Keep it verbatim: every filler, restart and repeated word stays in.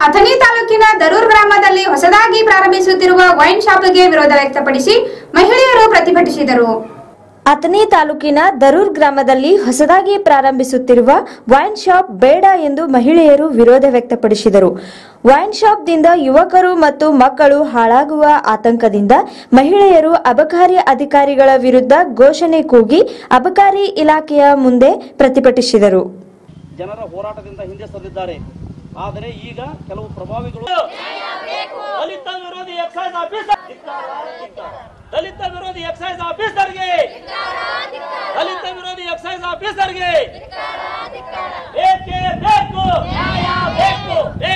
ಅಥಣಿ ತಾಲೂಕಿನ ದರೂರ್ ಗ್ರಾಮದಲ್ಲಿ ಹೊಸದಾಗಿ ಪ್ರಾರಂಭಿಸುತ್ತಿರುವ ವೈನ್ ಶಾಪ್ಗೆ ವಿರೋಧ ವ್ಯಕ್ತಪಡಿಸಿ ಮಹಿಳೆಯರು ಪ್ರತಿಭಟಿಸಿದರು. ಅಥಣಿ ತಾಲೂಕಿನ ದರೂರ್ ಗ್ರಾಮದಲ್ಲಿ ಹೊಸದಾಗಿ ಪ್ರಾರಂಭಿಸುತ್ತಿರುವ ವೈನ್ ಶಾಪ್ ಬೇಡ ಎಂದು ಮಹಿಳೆಯರು ವಿರೋಧ ವ್ಯಕ್ತಪಡಿಸಿದರು. ವೈನ್ ಶಾಪ್ದಿಂದ ಯುವಕರು ಮತ್ತು ಮಕ್ಕಳು ಹಾಳಾಗುವ ಆತಂಕದಿಂದ ಮಹಿಳೆಯರು ಅಬಕಾರಿ ಅಧಿಕಾರಿಗಳ ವಿರುದ್ಧ ಘೋಷಣೆ ಕೂಗಿ ಅಬಕಾರಿ ಇಲಾಖೆಯ ಮುಂದೆ ಪ್ರತಿಭಟಿಸಿದರು. ಜನರ ಹೋರಾಟದಿಂದ ಹಿಂದೆ ಸರಿದಿದ್ದಾರೆ. ಆದರೆ ಈಗ ಕೆಲವು ಪ್ರಭಾವಿಗಳು ದಲಿತ ವಿರೋಧಿ ಎಕ್ಸೈಸ್ ಆಫೀಸರ್ ದಲಿತ ವಿರೋಧಿ ಎಕ್ಸೈಸ್ ಆಫೀಸರ್ಗೆ ದಲಿತ ವಿರೋಧಿ ಎಕ್ಸೈಸ್ ಆಫೀಸರ್ಗೆ ಬೇಕೇ ಬೇಕು ನ್ಯಾಯ ಬೇಕು.